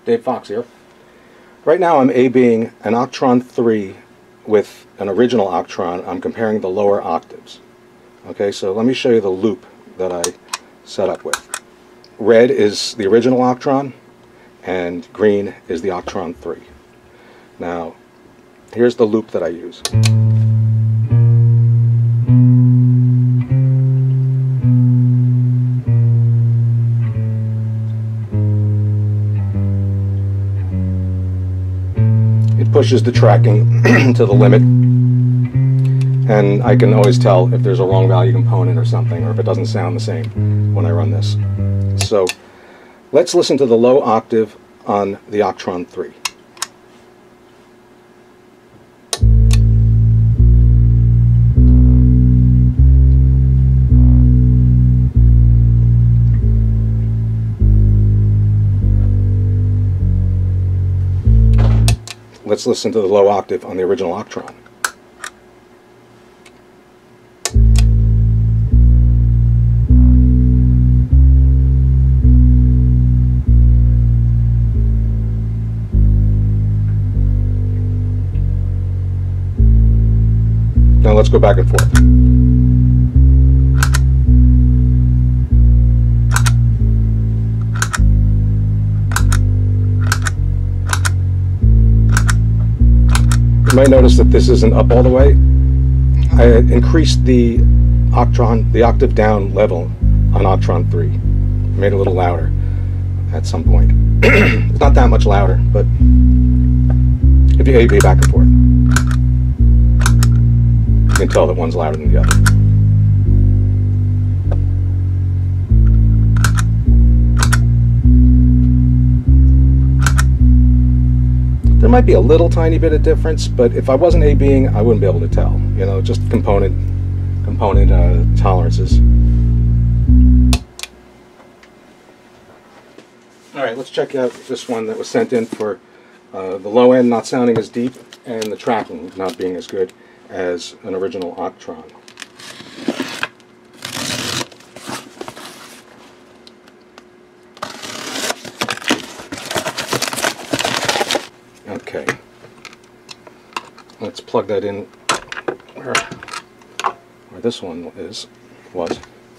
Dave Fox here. Right now I'm A-Bing an Oct3 with an original Oct. I'm comparing the lower octaves. Okay, so let me show you the loop that I set up with. Red is the original Oct and green is the Oct3. Now, here's the loop that I use. It pushes the tracking to the limit, and I can always tell if there's a wrong value component or something, or if it doesn't sound the same when I run this. So let's listen to the low octave on the Oct3. Let's listen to the low octave on the original Oct. Now let's go back and forth. You might notice that this isn't up all the way. I increased the octave down level on Oct3. Made it a little louder at some point. It's not that much louder, but if you A-B back and forth, you can tell that one's louder than the other. There might be a little tiny bit of difference, but if I wasn't A-Bing, I wouldn't be able to tell. You know, just component tolerances. All right, let's check out this one that was sent in for the low end not sounding as deep and the tracking not being as good as an original Oct. Okay, let's plug that in where this one was.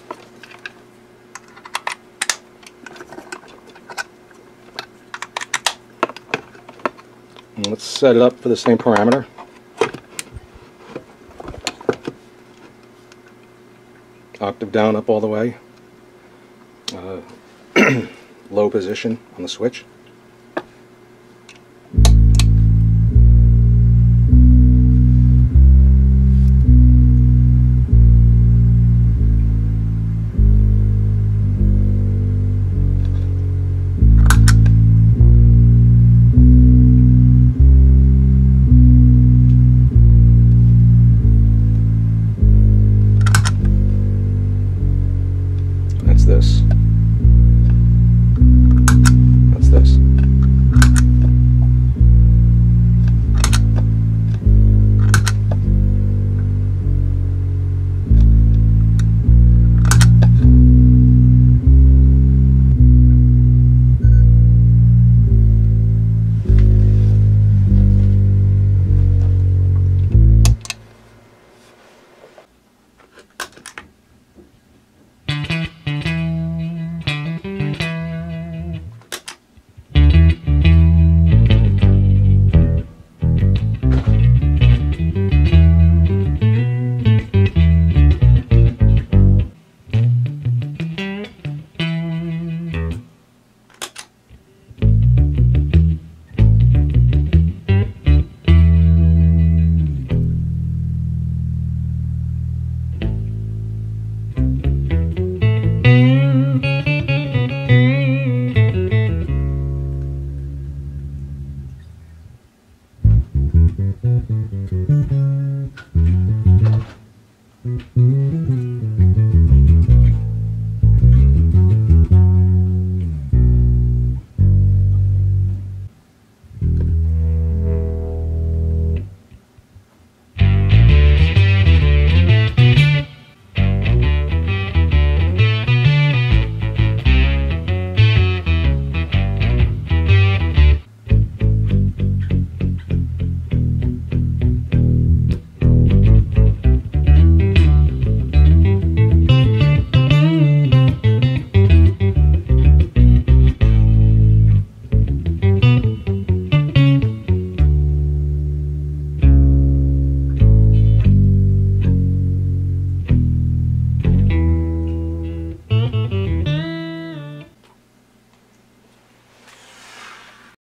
And let's set it up for the same parameter. Octave down, up all the way. Low position on the switch.